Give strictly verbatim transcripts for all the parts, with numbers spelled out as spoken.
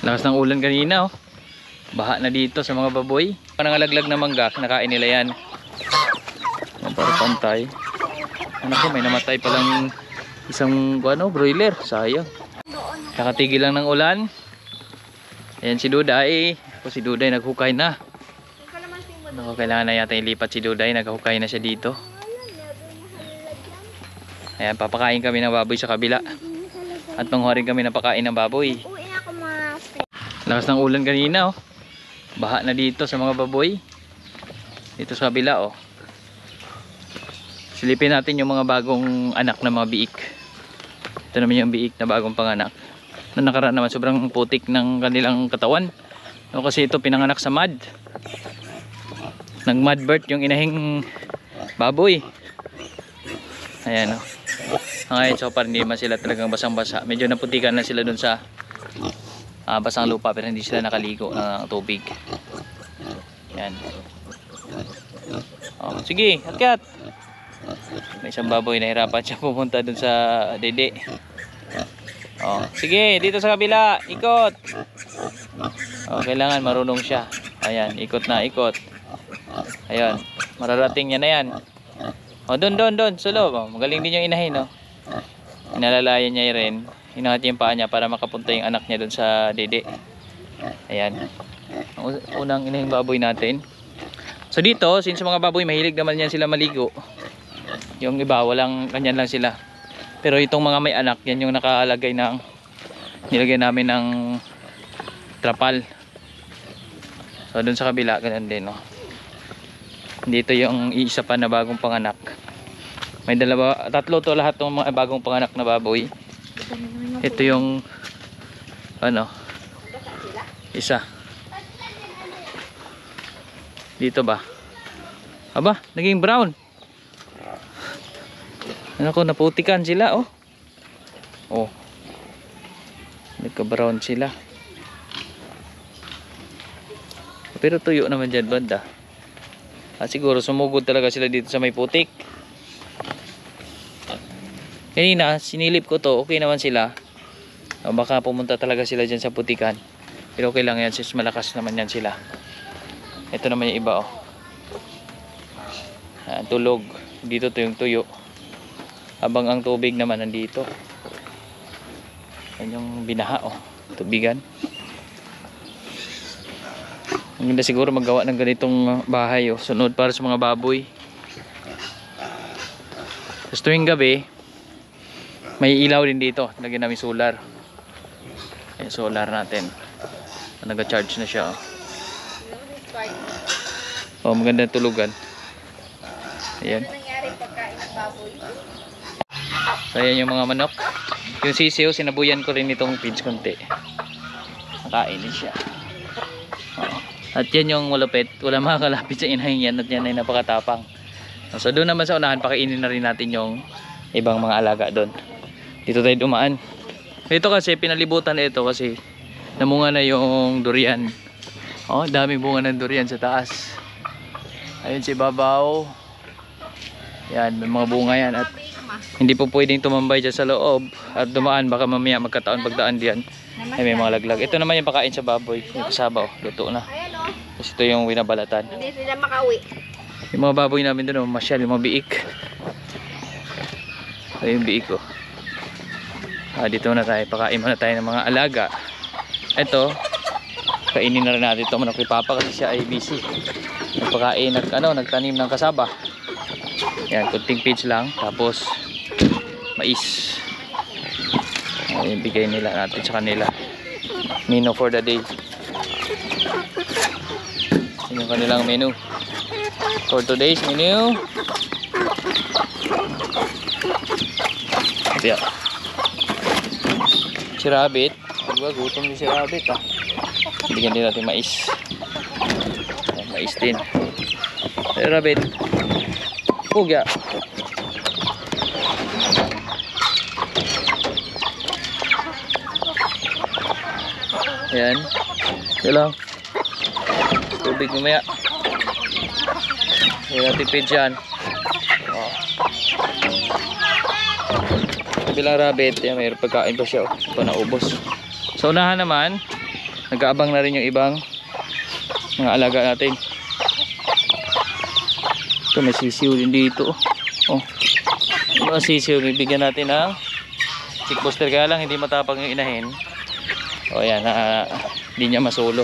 Lakas ng ulan kanina oh. Baha na dito sa mga baboy. Nangalaglag na mangga, nakain nila yan. Yan para pantay. Ano ko, may namatay palang isang ano, broiler. Sayang. Nakatigil lang ng ulan. Ayan si Duday. Ako si Duday naghukay na. Ako, kailangan na yata ilipat si Duday. Naghukay na siya dito. Ayan, papakain kami ng baboy sa kabila. At tungho rin kami napakain ng baboy. Lakas ng ulan kanina oh. Baha na dito sa mga baboy. Dito sa kabila oh. Silipin natin yung mga bagong anak na mga biik. Ito naman yung biik na bagong panganak. Noong nakaraan naman sobrang putik ng kanilang katawan. No, kasi ito pinanganak sa mud. Nag mud birth yung inahing baboy. Ayan oh. Ngayon so far hindi man sila talagang basang basa. Medyo naputikan na sila dun sa Uh, basang lupa pero hindi sila nakaligo ng tubig. Yan. Oh, sige, akyat. May isang baboy nahirapan siya pumunta dun sa dede. Oh, sige, dito sa kabila, ikot. Oh, kailangan marunong siya. Ayan, ikot na, ikot. Ayan, mararating niya na yan. Oh, dun, dun, dun, sulog. Oh, magaling din yung inahin, no. Inalalayan niya rin. Hinangat yung paa niya para makapunta yung anak niya dun sa dede. Ayan. Ang unang inahing baboy natin. So dito, since mga baboy mahilig naman yan sila maligo. Yung iba, walang ganyan lang sila. Pero itong mga may anak, yan yung nakalagay ng nilagay namin ng trapal. So dun sa kabila, ganyan din. No? Dito yung isa pa na bagong panganak. May dalawa, tatlo to lahat ng mga bagong panganak na baboy. Ito yung ano isa dito ba aba naging brown ano ko naputikan sila oh oh nagka brown sila pero tuyo naman dyan banda ah, siguro sumugod talaga sila dito sa may putik. Kanina sinilip ko to, okay naman sila. O, baka pumunta talaga sila dyan sa putikan. Pero okay lang yan since malakas naman yan sila. Ito naman yung iba oh. Ayan, tulog. Dito to yung tuyo. Habang ang tubig naman nandito. Yan yung binaha oh. Tubigan. Ang ganda siguro maggawa ng ganitong bahay oh. Sunod para sa mga baboy. Tapos tuwing gabi may ilaw din dito. Lagyan namin solar. Ayan, solar natin. Nag-charge na siya. Oh, maganda tulugan. Ayan. So, ayan yung mga manok. Yung sisiyo, sinabuyan ko rin itong feeds konti. Nakainin siya. Oh. At yan yung malupit. Wala makakalapit sa inahin yan. At yan ay napakatapang. So, doon naman sa unahan, pakainin na rin natin yung ibang mga alaga doon. Dito tayo dumaan. Ito kasi pinalibutan na ito kasi namunga na yung durian. Oh, dami bunga ng durian sa taas. Ayun si babaw. Yan, may mga bunga yan at hindi po pwedeng tumambay dyan sa loob at dumaan baka mamaya magkataon pagdaan diyan. Ay may mga laglag. Ito naman yung pakain sa baboy. Yung kasabaw, luto na. Tapos ito yung winabalatan. Hindi sila makauwi. Yung mga baboy namin doon, masyal, yung mga biik. Ayun yung biik ko. Oh. Ah, dito na tayo, pakain muna tayo ng mga alaga. Ito, kainin na rin natin ito manok ni Papa kasi siya ay busy. Nagpakain, nag, ano, nagtanim ng kasaba. Yan, kunting pitch lang. Tapos, mais. Ayan, bigay nila natin sa kanila. Menu for the day. Yan yung kanilang menu. For today's menu. Ayan. Si Rabbit, diba, gutom din si Rabbit ah. Bigyan din natin mais. Ayan, mais din. Si Rabbit, pugya. Ayan, ito lang. Tubig mamaya. Ayan natin page yan. Oh. Bilang rabbit, yan, mayroon pagkain pa siya. Ito na ubos. Sa unahan naman, nag-aabang na rin yung ibang mga alaga natin. Ito may sisiw din dito. Oh, mga sisiw, bibigyan natin ng chick booster, kaya lang hindi matapang yung inahin. O yan, uh, hindi niya masulo.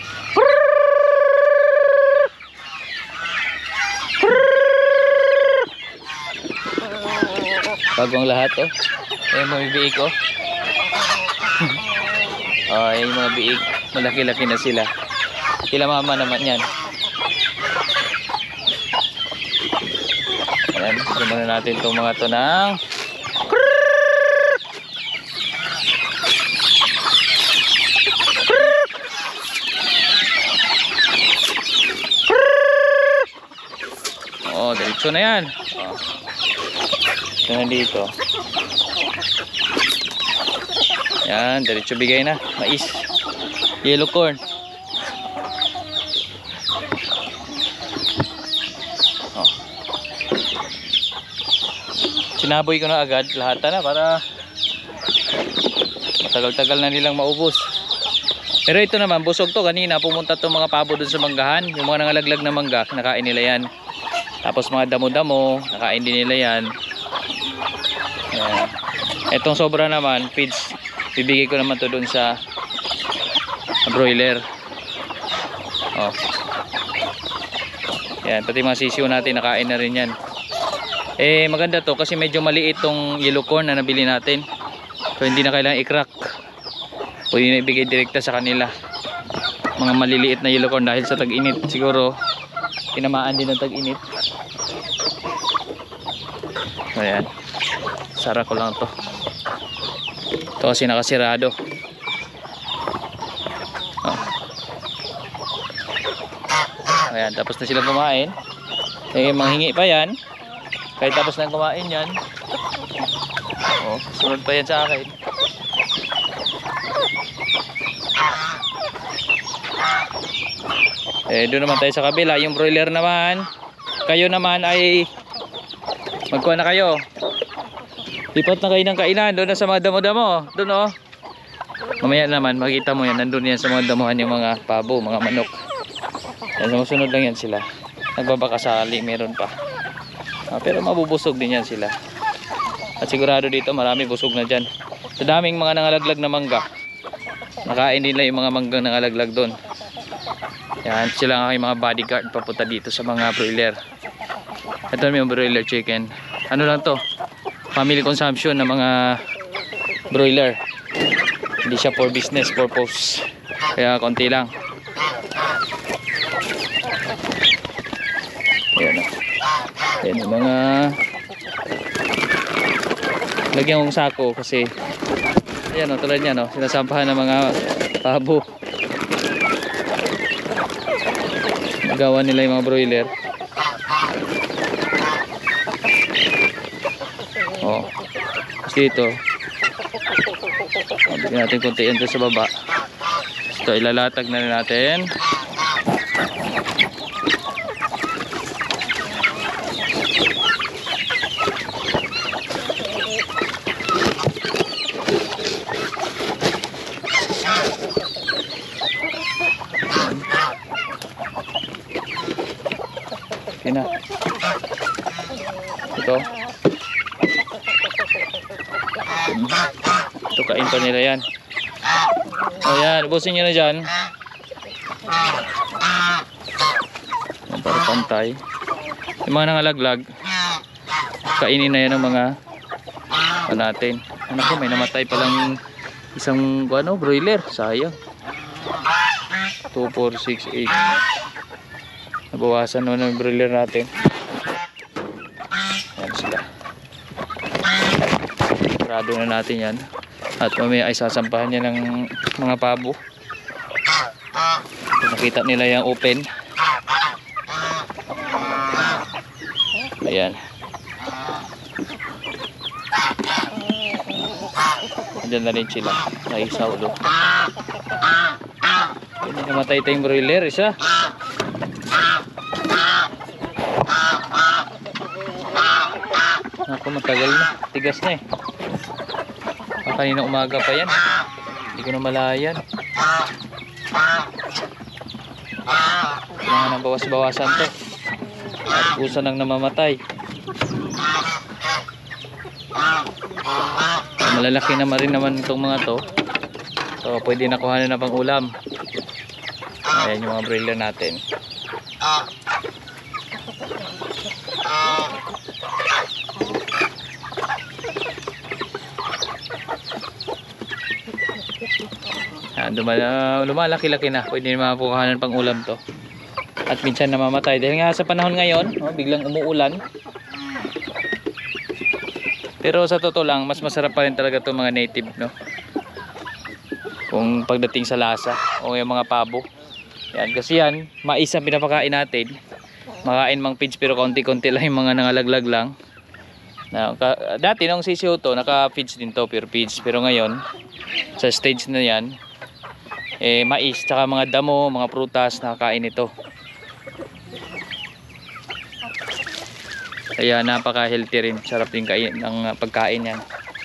Bagong lahat oh. Ayan mga biik oh. Oh, ayan yung mga biik. Malaki-laki na sila. Sila mama naman yan. Ayan, muna natin itong mga to ng oh, diretso na yan. Oh. Ito na dito. Yan, diretso bigay na. Mais. Yellow corn. Oh. Sinaboy ko na agad lahat na para matagal-tagal na nilang maubos. Pero ito naman, busog to. Kanina pumunta to mga pabo dun sa manggahan. Yung mga nangalaglag na mangga, nakain nila yan. Tapos mga damo-damo, nakain din nila yan. Ayan. Etong sobra naman, feeds, bibigay ko naman to dun sa broiler. Oh. Yan, pati mga sisiw natin, nakain na rin yan. Eh, maganda to kasi medyo maliit tong yellow corn na nabili natin. So, hindi na kailangan i-crack. Pwede na ibigay direkta sa kanila. Mga maliliit na yellow corn dahil sa tag-init. Siguro, tinamaan din ng tag-init. Ayan. Sara ko lang to. Ito kasi nakasirado. Oh. Ayan, tapos na silang kumain. Eh, manghingi pa yan. Kahit tapos na kumain yan. Oh, sunod pa yan sa akin. Eh, doon naman tayo sa kabila. Yung broiler naman, kayo naman ay magkuha na kayo. Lipat na kayo ng kainan. Doon na sa mga damo-damo. Doon oh. Mamaya naman, makita mo yan. Nandun yan sa mga damuhan yung mga pabo, mga manok. Yan, sumusunod lang yan sila. Nagbabakasali, meron pa. Ah, pero mabubusog din yan sila. At sigurado dito, marami busog na dyan. Sa daming mga nangalaglag na mangga, nakain nila yung mga manggang nangalaglag doon. Yan, sila ang aking mga bodyguard papunta dito sa mga broiler. Ito yung broiler chicken. Ano lang to? Family consumption ng mga broiler. Hindi siya for business purpose. Kaya konti lang. Ayan o. Ayan yung mga lagyan kong sako kasi ayan o, tulad yan o, sinasampahan ng mga pabo. Magawa nila yung mga broiler. Oh. Kasi ito, bigyan natin konti yan sa baba. Ito, ilalatag na rin natin. Okay na. Ito. Ito, kain pa nila yan. Ayan, ubusin nyo na dyan. Ayan, para pantay. Yung mga nangalaglag, kainin na yan ng mga pa natin. Ano ko, may namatay palang isang ano, broiler. Sayang. two, four, six, eight. Nabawasan naman ng broiler natin. Ayan sila. Sarado na natin yan. At mamaya ay sasampahan niya ng mga pabo. Nakita nila yung open. Ayan. Diyan na rin sila. Naisaw doon. Namatay tayong broiler. Isa. Ako, matagal na. Tigas na eh. Kanina umaga pa yan. Hindi ko na malayan. Kailangan ng bawas-bawasan to. At usa nang namamatay. So, malalaki naman rin naman itong mga to. So pwede na kuhanin na pang ulam. Ayan yung mga broiler natin. Ayan, lumalaki-laki na. Pwede na mapukahanan pang ulam to. At minsan namamatay. Dahil nga sa panahon ngayon, oh, biglang umuulan. Pero sa totoo lang, mas masarap pa rin talaga itong mga native, no? Kung pagdating sa lasa o yung mga pabo. Yan, kasi yan, mais ang pinapakain natin. Makain mang feeds pero konti-konti lang yung mga nangalaglag lang. Na, ka, dati nung sisiyo to, naka-feeds din to, pure feeds. Pero ngayon, sa stage na yan, eh, mais, tsaka mga damo, mga prutas, nakakain ito. Kaya napaka-healthy rin. Sarap din kain ng pagkain yan.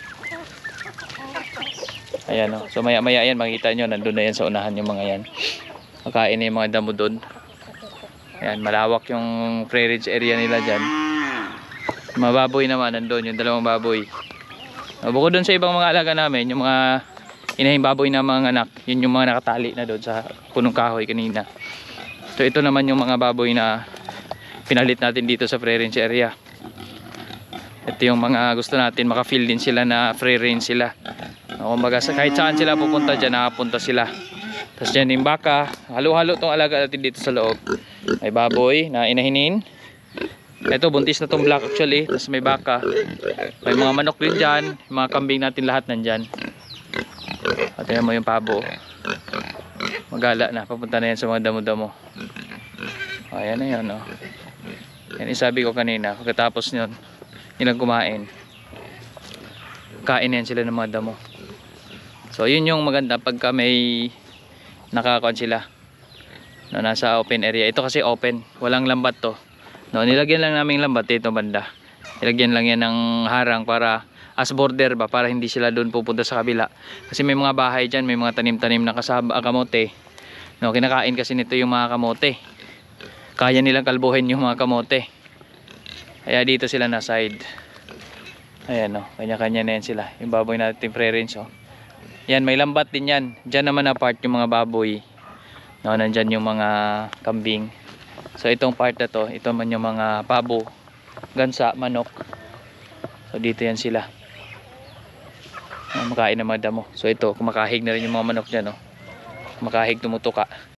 Ayan o. So maya maya yan makikita nyo. Nandun na yan sa unahan yung mga yan. Makain na yung mga damo doon. Ayan. Malawak yung free range area nila dyan. Mga baboy naman nandun. Yung dalawang baboy. Bukod doon sa ibang mga alaga namin. Yung mga inahing baboy na mga anak. Yun yung mga nakatali na doon sa punong kahoy kanina. So ito naman yung mga baboy na pinalit natin dito sa free range area. Ito yung mga gusto natin, maka-feel din sila na free range sila. Kumbaga kahit saan sila pupunta dyan, nakapunta sila. Tapos dyan yung baka, halo-halo itong alaga natin dito sa loob. May baboy na inahinin. Ito buntis na itong black actually. Tapos may baka. May mga manok din dyan. Mga kambing natin lahat nandyan. At yan mo yung pabo. Magala na, papunta na yan sa mga damo-damo. Ayan na yan oh. Yan isabi ko kanina, pagkatapos nyon nilang kumain, kain yan sila ng mga damo. So yun yung maganda pagka may nakakaon sila, no, nasa open area. Ito kasi open, walang lambat to, no, nilagyan lang namin lambat dito banda. Nilagyan lang yan ng harang para as border ba, para hindi sila doon pupunta sa kabila. Kasi may mga bahay dyan, may mga tanim-tanim na kasaba, kamote, no, kinakain kasi nito yung mga kamote. Kaya nilang kalbuhin yung mga kamote. Kaya dito sila na side. Ayan o, oh, kanya-kanya na yan sila. Yung baboy natin free range o. Oh. Yan, may lambat din yan. Diyan naman na part yung mga baboy. No, nandyan yung mga kambing. So itong part na to, ito man yung mga pabo, gansa, manok. So dito yan sila. Makain ng mga damo. So ito, kumakahig na rin yung mga manok dyan o. Oh. Kumakahig, tumutuka.